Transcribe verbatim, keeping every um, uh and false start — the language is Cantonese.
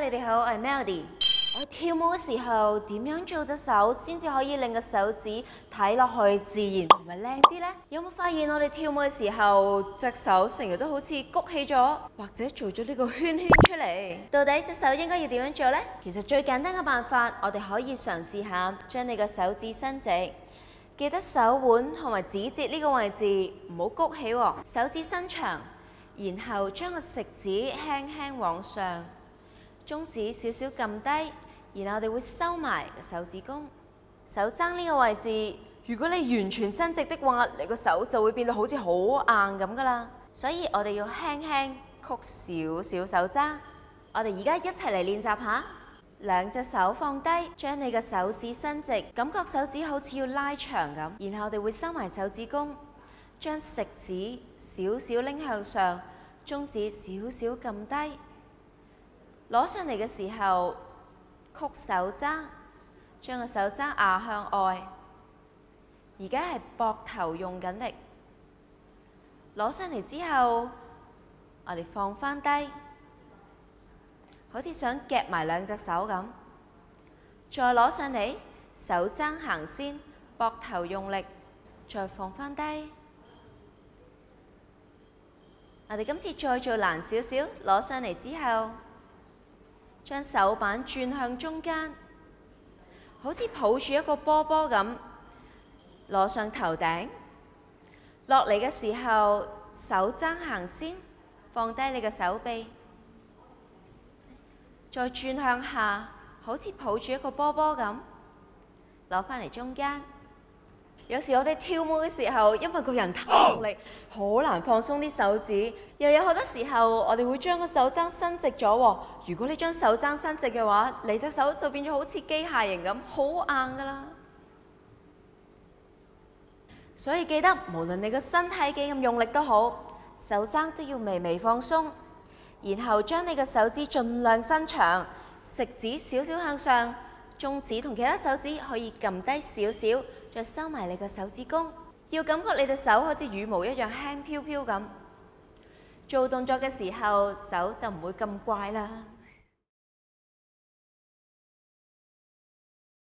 你哋好，我係 Melody。我跳舞嘅時候點樣做隻手先至可以令個手指睇落去自然同埋靚啲呢？有冇發現我哋跳舞嘅時候隻手成日都好似谷起咗，或者做咗呢個圈圈出嚟？到底隻手應該要點樣做呢？其實最簡單嘅辦法，我哋可以嘗試下將你個手指伸直，記得手腕同埋指節呢個位置唔好谷起喎，手指伸長，然後將個食指輕輕往上，中指少少撳低。然後我哋會收埋手指公、手踭呢個位置。如果你完全伸直的話，你個手就會變到好似好硬咁噶啦。所以我哋要輕輕曲少少手踭。我哋而家一齊嚟練習下，兩隻手放低，將你嘅手指伸直，感覺手指好似要拉長咁。然後我哋會收埋手指公，將食指少少拎向上，中指少少撳低。攞上嚟嘅時候，曲手踭，將個手踭壓向外。而家係膊頭用緊力，攞上嚟之後，我哋放返低，好似想夾埋兩隻手咁。再攞上嚟，手踭行先，膊頭用力，再放返低。我哋今次再做難少少，攞上嚟之後，將手板轉向中間，好似抱住一個波波咁，攞上頭頂。落嚟嘅時候，手踭行先，放低你嘅手臂，再轉向下，好似抱住一個波波咁，攞返嚟中間。有時我哋跳舞嘅時候，因為個人太用力，好難放鬆啲手指。又有好多時候，我哋會將個手踭伸直咗喎。如果你將手踭伸直嘅話，你隻手就變咗好似機械型咁，好硬噶啦。所以記得，無論你個身體幾咁用力都好，手踭都要微微放鬆。然後將你嘅手指盡量伸長，食指少少向上，中指同其他手指可以撳低少少。再收埋你個手指公，要感覺你隻手好似羽毛一樣輕飄飄咁。做動作嘅時候，手就唔會咁怪啦。